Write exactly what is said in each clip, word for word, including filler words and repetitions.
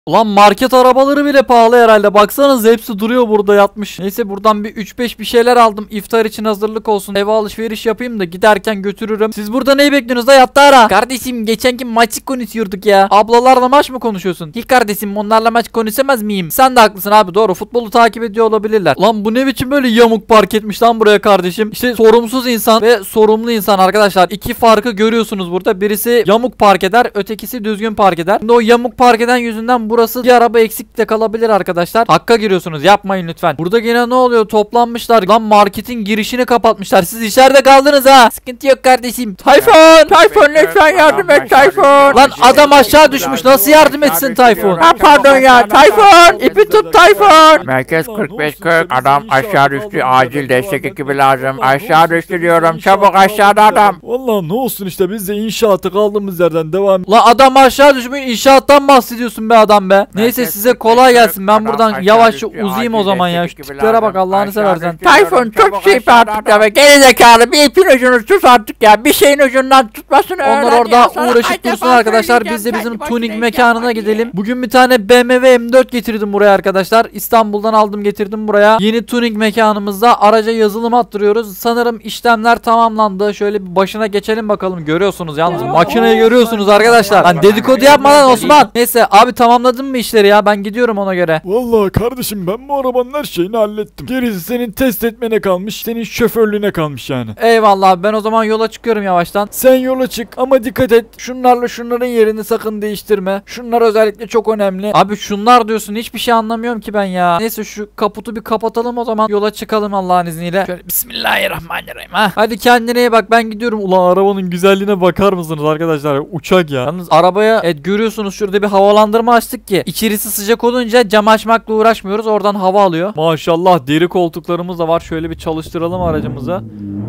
Ulan market arabaları bile pahalı herhalde. Baksanız hepsi duruyor burada yatmış. Neyse buradan bir üç beş bir şeyler aldım. İftar için hazırlık olsun. Eve alışveriş yapayım da giderken götürürüm. Siz burada neyi bekliyorsunuz da yattara? Kardeşim geçenki maçı konuşuyorduk ya. Ablalarla maç mı konuşuyorsun? Hi kardeşim onlarla maç konuşamaz mıyım? Sen de haklısın abi, doğru. Futbolu takip ediyor olabilirler. Lan bu ne biçim böyle yamuk park etmiş lan buraya kardeşim. İşte sorumsuz insan ve sorumlu insan arkadaşlar. İki farkı görüyorsunuz burada. Birisi yamuk park eder. Ötekisi düzgün park eder. Şimdi o yamuk park eden yüzünden burası bir araba eksik de kalabilir arkadaşlar. Hakka giriyorsunuz, yapmayın lütfen. Burada gene ne oluyor? Toplanmışlar. Lan marketin girişini kapatmışlar. Siz içeride kaldınız ha. Sıkıntı yok kardeşim. Tayfun! Tayfun lütfen yardım et Tayfun. Lan adam aşağı düşmüş. Nasıl yardım etsin Tayfun? Ha pardon ya Tayfun. İpi tut Tayfun. Merkez kırk beş kırk. Adam aşağı düştü. Acil destek ekibi lazım. Aşağı düştü diyorum. Çabuk aşağıda adam. Vallahi ne olsun işte, biz de inşaatı kaldığımız yerden devam. Lan adam aşağı düşmüş. İnşaattan bahsediyorsun be adam be. Neyse size kolay gelsin. Ben buradan yavaşça uzayayım o zaman ya. Şu tiplere bak Allah'ını seversen. Tayfun çok şey artık ya. Gerizekalı bir ipin ucunu tut artık ya. Bir şeyin ucundan tutmasını öğren. Onlar orada uğraşıp dursun arkadaşlar. Biz de bizim tuning mekanına gidelim. Bugün bir tane B M W M dört getirdim buraya arkadaşlar. İstanbul'dan aldım getirdim buraya. Yeni tuning mekanımızda araca yazılım attırıyoruz. Sanırım işlemler tamamlandı. Şöyle bir başına geçelim bakalım. Görüyorsunuz yalnız. Makineyi görüyorsunuz arkadaşlar. Lan dedikodu yapma lan Osman. Neyse abi, tamamladın mı işleri ya? Ben gidiyorum ona göre. Vallahi kardeşim ben bu arabanın her şeyini hallettim. Gerisi senin test etmene kalmış, senin şoförlüğüne kalmış yani. Eyvallah, ben o zaman yola çıkıyorum yavaştan. Sen yola çık ama dikkat et. Şunlarla şunların yerini sakın değiştirme. Şunlar özellikle çok önemli. Abi şunlar diyorsun, hiçbir şey anlamıyorum ki ben ya. Neyse şu kaputu bir kapatalım o zaman. Yola çıkalım Allah'ın izniyle. Şöyle bismillahirrahmanirrahim ha. Hadi kendine iyi bak, ben gidiyorum. Ulan arabanın güzelliğine bakar mısınız arkadaşlar? Uçak ya. Yalnız arabaya evet, görüyorsunuz şurada bir havalandırma açtık ki İçerisi sıcak olunca cam açmakla uğraşmıyoruz. Oradan hava alıyor. Maşallah deri koltuklarımız da var. Şöyle bir çalıştıralım aracımıza.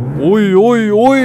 Oy oy oy.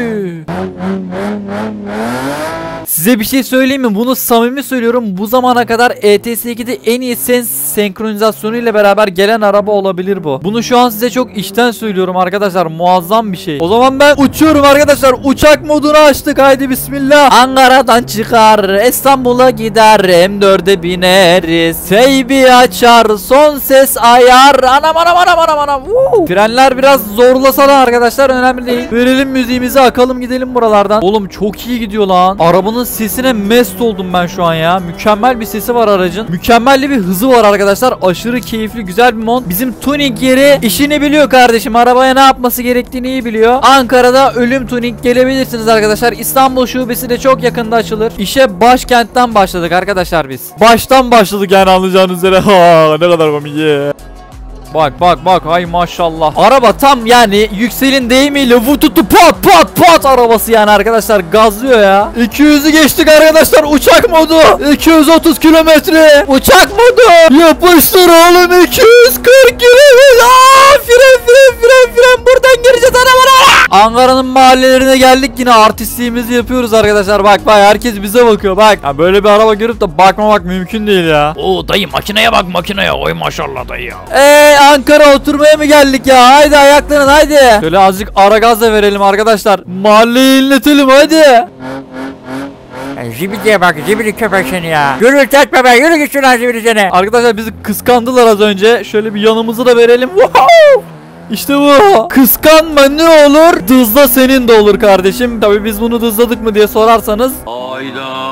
Size bir şey söyleyeyim mi? Bunu samimi söylüyorum. Bu zamana kadar E T S ikide en iyi sens senkronizasyonu ile beraber gelen araba olabilir bu. Bunu şu an size çok içten söylüyorum arkadaşlar. Muazzam bir şey. O zaman ben uçuyorum arkadaşlar. Uçak modunu açtık. Haydi bismillah. Ankara'dan çıkar, İstanbul'a gider, M dörde bineriz. Teybi açar, son ses ayar. Anam anam anam anam anam. Woo. Frenler biraz zorlasa da arkadaşlar önemli değil. Verelim müziğimizi, akalım gidelim buralardan. Oğlum çok iyi gidiyor lan. Arabanın sesine mest oldum ben şu an ya. Mükemmel bir sesi var aracın. Mükemmel bir hızı var arkadaşlar. Aşırı keyifli, güzel bir mod. Bizim tuning yeri işini biliyor kardeşim. Arabaya ne yapması gerektiğini iyi biliyor. Ankara'da Ölüm Tuning gelebilirsiniz arkadaşlar. İstanbul şubesi de çok yakında açılır. İşe başkentten başladık arkadaşlar biz. Baştan başladık yani, anlayacağınız üzere. Ha, ne kadar komik ya. Bak bak bak, ay maşallah. Araba tam yani Yüksel'in deyimiyle vututu pat pat pat arabası yani arkadaşlar, gazlıyor ya. iki yüzü geçtik arkadaşlar, uçak modu. iki yüz otuz kilometre uçak modu. Yapıştır oğlum, iki yüz kırk kilometre. Aa, fren fren fren fren, buradan gireceğiz arabana. Ankara'nın mahallelerine geldik, yine artistliğimizi yapıyoruz arkadaşlar. Bak bak, herkes bize bakıyor bak. Ya böyle bir araba görüp de bakmamak mümkün değil ya. Oo dayı, makineye bak makineye. Oy maşallah dayı ya. Eee Ankara oturmaya mı geldik ya? Haydi ayaklanın haydi. Şöyle azıcık ara gaz da verelim arkadaşlar. Mahalleyi inletelim haydi. Zibidiye bak, zibidi köpek seni ya. Gürültü etme be, yürü git şuradan zibidi seni. Arkadaşlar bizi kıskandılar az önce. Şöyle bir yanımızı da verelim. Wow! İşte bu. Kıskanma ne olur? Dızla senin de olur kardeşim. Tabii biz bunu dızladık mı diye sorarsanız. Hayda.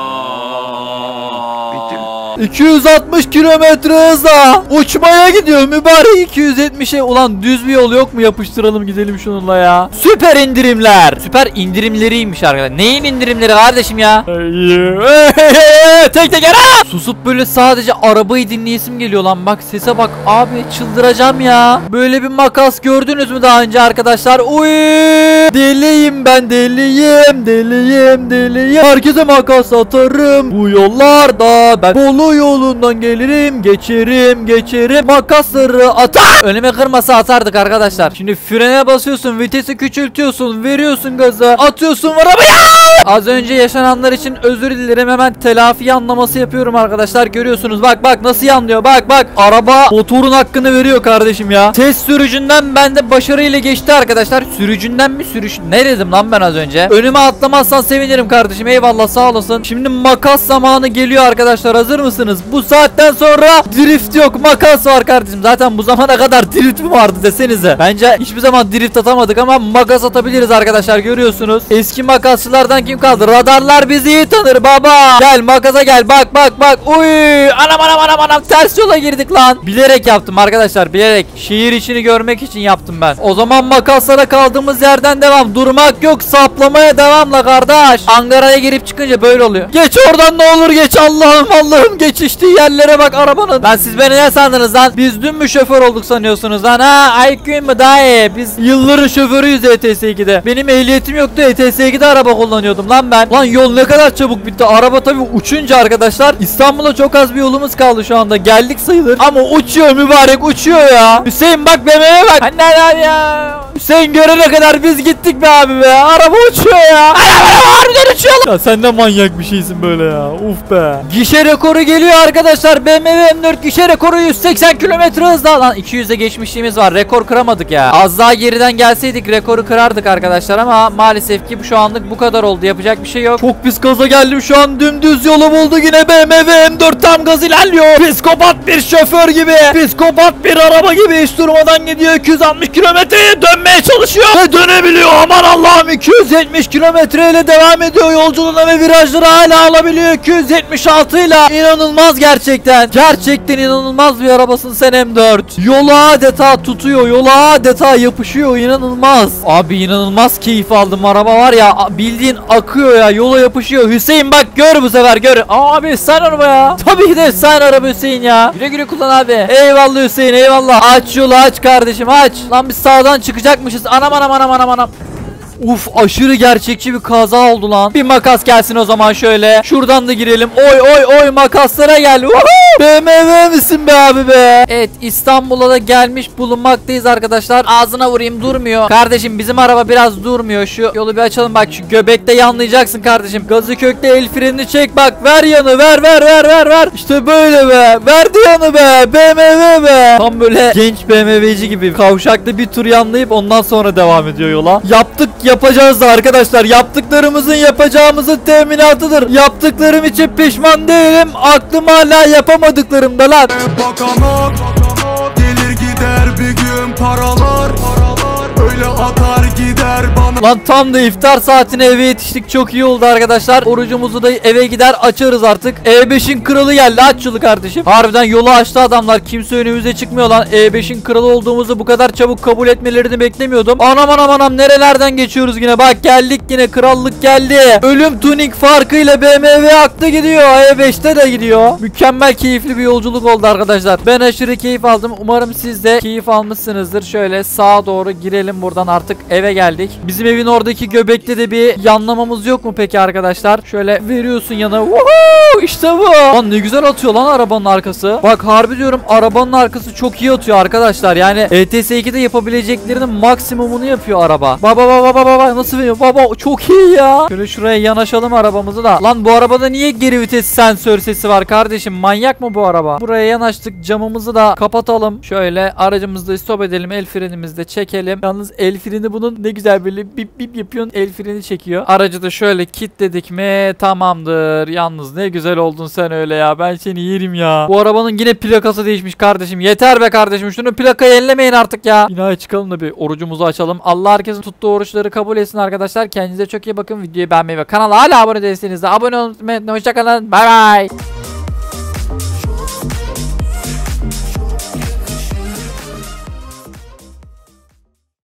iki yüz altmış kilometre hızla uçmaya gidiyor mübarek. iki yüz yetmişe ulan düz bir yol yok mu, yapıştıralım gidelim şununla ya. Süper indirimler. Süper indirimleriymiş arkadaşlar. Neyin indirimleri kardeşim ya? Tek tek ara. Susup böyle sadece arabayı dinleyesim geliyor lan. Bak sese bak abi, çıldıracağım ya. Böyle bir makas gördünüz mü daha önce arkadaşlar? Uy! Deliyim ben, deliyim deliyim deliyim. Herkese makas atarım bu yollarda. Ben Bolu yolundan gelirim, geçerim geçerim, makasları atar. Önüme kırmasa atardık arkadaşlar. Şimdi frene basıyorsun, vitesi küçültüyorsun, veriyorsun gazı, atıyorsun arabaya. Az önce yaşananlar için özür dilerim, hemen telafi anlaması yapıyorum arkadaşlar. Görüyorsunuz bak bak nasıl yanlıyor, bak bak. Araba motorun hakkını veriyor kardeşim ya. Test sürücünden bende başarıyla geçti arkadaşlar. Sürücünden mi sürüş? Ne dedim lan ben az önce? Önüme atlamazsan sevinirim kardeşim, eyvallah sağ olasın. Şimdi makas zamanı geliyor arkadaşlar, hazır mısın? mısınız? Bu saatten sonra drift yok, makas var kardeşim. Zaten bu zamana kadar drift mi vardı desenize. Bence hiçbir zaman drift atamadık ama makas atabiliriz arkadaşlar, görüyorsunuz. Eski makasçılardan kim kaldı? Radarlar bizi iyi tanır baba. Gel makasa gel, bak bak bak. Uy, anam anam anam anam, ters yola girdik lan. Bilerek yaptım arkadaşlar, bilerek. Şehir içini görmek için yaptım ben. O zaman makaslara kaldığımız yerden devam. Durmak yok, saplamaya devamla kardeş. Angara'ya girip çıkınca böyle oluyor. Geç oradan, ne olur geç. Allah'ım Allah'ım, geçiştiği yerlere bak arabanın. Lan siz beni ne sandınız lan? Biz dün mü şoför olduk sanıyorsunuz lan? Ha, I Q mı daha iyi? Biz yılların şoförüyüz E T S ikide. Benim ehliyetim yoktu, E T S ikide araba kullanıyordum lan ben. Lan yol ne kadar çabuk bitti. Araba tabii uçunca arkadaşlar. İstanbul'a çok az bir yolumuz kaldı şu anda. Geldik sayılır. Ama uçuyor mübarek, uçuyor ya. Hüseyin bak, B M W'ye bak. Anne lan ya. Hüseyin görene kadar biz gittik be abi be. Araba uçuyor ya. Araba harbiden uçuyor lan. Ya sen de manyak bir şeysin böyle ya. Uf be. Gişe rekoru geliyor arkadaşlar. B M W M dört gişe rekoru yüz seksen kilometre hızla. Lan iki yüze geçmişliğimiz var. Rekor kıramadık ya. Az daha geriden gelseydik rekoru kırardık arkadaşlar ama maalesef ki bu şu anlık bu kadar oldu. Yapacak bir şey yok. Çok pis gaza geldim şu an. Dümdüz yolu buldu yine B M W M dört, tam gaz ilerliyor. Psikopat bir şoför gibi. Psikopat bir araba gibi hiç durmadan gidiyor. iki yüz altmış kilometreye dönmeye çalışıyor ve dönebiliyor. Aman Allah'ım, iki yüz yetmiş kilometre ile devam ediyor yolculuğuna ve virajları hala alabiliyor. iki yüz yetmiş altı ile inanılmaz gerçekten. Gerçekten inanılmaz bir arabasın sen M dört. Yola adeta tutuyor. Yola adeta yapışıyor. İnanılmaz. Abi inanılmaz keyif aldım. Araba var ya, bildiğin akıyor ya. Yola yapışıyor. Hüseyin bak, gör bu sefer gör. Abi sen araba ya. Tabii ki de sen araba Hüseyin ya. Güle güle kullan abi. Eyvallah Hüseyin, eyvallah. Aç yolu aç kardeşim, aç. Lan biz sağdan çıkacakmışız. Anam anam anam anam anam. Uf, aşırı gerçekçi bir kaza oldu lan. Bir makas gelsin o zaman şöyle. Şuradan da girelim. Oy oy oy, makaslara gel. Woohoo! B M W misin be abi be? Evet, İstanbul'a da gelmiş bulunmaktayız arkadaşlar. Ağzına vurayım, durmuyor. Kardeşim bizim araba biraz durmuyor. Şu yolu bir açalım, bak şu göbekte yanlayacaksın kardeşim. Gazı kökte, el frenini çek bak. Ver yanı, ver ver ver ver ver. İşte böyle be. Verdi yanı be. B M W be. Tam böyle genç B M W'ci gibi. Kavşakta bir tur yanlayıp ondan sonra devam ediyor yola. Yaptık, yapacağız da arkadaşlar. Yaptıklarımızın yapacağımızın teminatıdır. Yaptıklarım için pişman değilim. Aklım hala yapamadıklarımda lan. Bakamam, gelir gider bir gün paralar, öyle atar gider bana. Lan tam da iftar saatine eve yetiştik. Çok iyi oldu arkadaşlar. Orucumuzu da eve gider açarız artık. E beşin kralı geldi. Aç yolu kardeşim. Harbiden yolu açtı adamlar. Kimse önümüze çıkmıyor lan. E beşin kralı olduğumuzu bu kadar çabuk kabul etmelerini beklemiyordum. Anam anam anam, nerelerden geçiyoruz yine. Bak geldik yine. Krallık geldi. Ölüm tuning farkıyla B M W aktı gidiyor. E beşte de gidiyor. Mükemmel keyifli bir yolculuk oldu arkadaşlar. Ben aşırı keyif aldım. Umarım siz de keyif almışsınızdır. Şöyle sağa doğru girelim buradan, artık eve geldik. Bizim evin oradaki göbekte de bir yanlamamız yok mu peki arkadaşlar? Şöyle veriyorsun yana. Woohoo! İşte bu. Lan ne güzel atıyor lan arabanın arkası. Bak harbi diyorum, arabanın arkası çok iyi atıyor arkadaşlar. Yani E T S ikide yapabileceklerinin maksimumunu yapıyor araba. Baba baba baba baba, nasıl veriyor? Baba çok iyi ya. Şöyle şuraya yanaşalım arabamızı da. Lan bu arabada niye geri vites sensör sesi var kardeşim? Manyak mı bu araba? Buraya yanaştık, camımızı da kapatalım. Şöyle aracımızda stop edelim. El frenimizi de çekelim. Yalnız el freni bunun ne güzel böyle bip bip yapıyorsun. El freni çekiyor. Aracı da şöyle kilitledik mi tamamdır. Yalnız ne güzel oldun sen öyle ya. Ben seni yerim ya. Bu arabanın yine plakası değişmiş kardeşim. Yeter be kardeşim. Şunu plakayı ellemeyin artık ya. Yine çıkalım da bir orucumuzu açalım. Allah herkesin tuttuğu oruçları kabul etsin arkadaşlar. Kendinize çok iyi bakın. Videoyu beğenmeyi ve kanala hala abone değilseniz de abone olmayı unutmayın. Hoşçakalın. Bay bay.